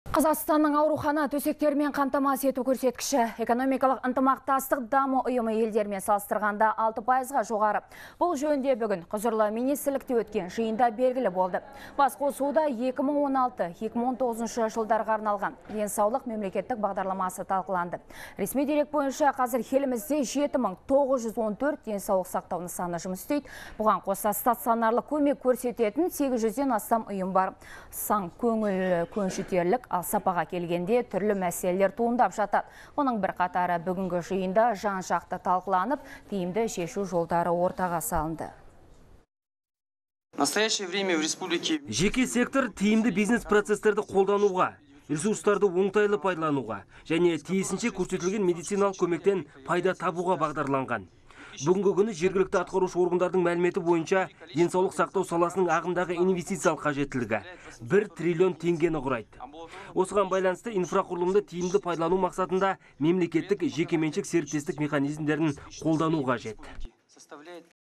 Қазақстанның аурухана төсектермен қамтамасыз ету көрсеткіші экономикалық ынтымақтастық даму ұйымы елдермен салыстырғанда 6%-ға жоғары. Бұл жөнінде бүгін құзырлы министрлікте өткен жиында белгілі болды. Басқосуда 2016-2019 жылдарға арналған денсаулық мемлекеттік бағдарламасы талқыланды. Ресми дерек бойынша қазір елімізде 7914 денсаулық сақтау нысаны жұмыс істейді. Бұған қоса стационарлы көмек көрсететін 800-ден астам ұйым бар. Сан көңіл көншітерлік сапаға келгенде түрлі мәселелер туындап жатады. Оның бір қатары бүгінгі жиында жан-жақты талқыланып, тиімді шешу жолдары ортаға салынды. Жеке сектор тиімді бизнес процесстерді қолдануға, ресурстарды оңтайлы пайдалануға және тиісінше көрсетілген медициналық көмектен пайда табуға бағдарланған. Бүгінгі күні жергілікті атқарушы органдардың мәліметі бойынша денсаулық сақтау саласының ағымдағы инвестициялық қажеттілігі 1 триллион теңгені құрайды. Осыған байланысты инфрақұрылымды тиімді пайдалану мақсатында мемлекеттік жекеменшік серіктестік механизмдерін қолдану қажет.